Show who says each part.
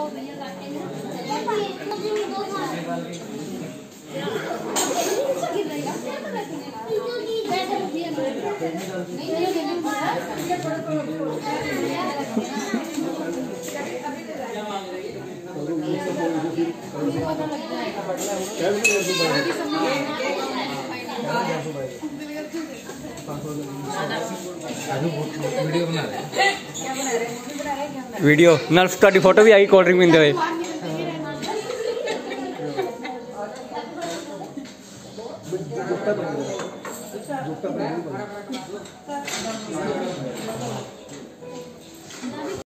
Speaker 1: Video नाल ਤੁਹਾਡੀ photo भी आई कोल्ड ड्रिंक पींदे हुए।